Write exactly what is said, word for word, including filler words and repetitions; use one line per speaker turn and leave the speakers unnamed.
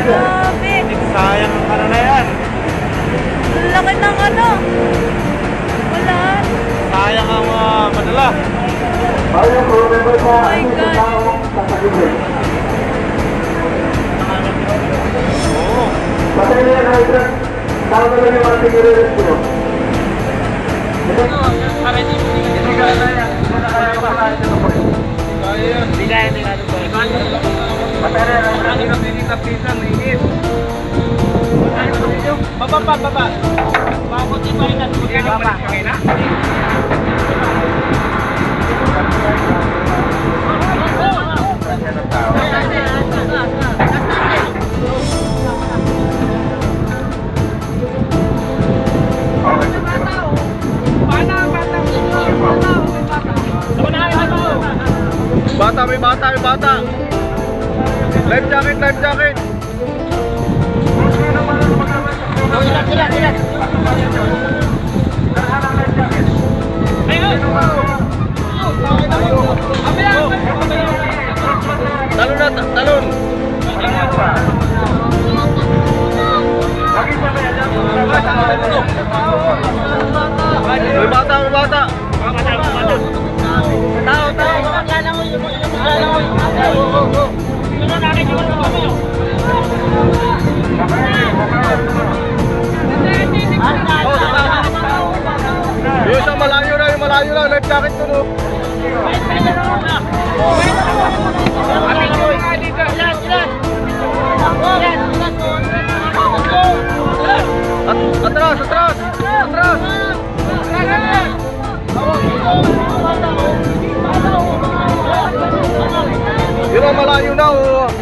Grabe.
Sayang ang ano na yan.
Ang laki ng ano. Wala.
Sayang ang uh, madala.
Oh my God.
Oo.
Baba pa, baba. Bakit pa rin natin? Baba.
Bata, may bata, may bata. Life jacket, life jacket.
Ilan, ilan, ilan.
Talon na, talon. May bata, may bata.
Tao, tao. Lalangoy, lalangoy. Sino natin yung ano?
Yung isang malayo na, yung malayo na, life jacket ko no. At, atras, atras, atras. Yun ang malayo na oh.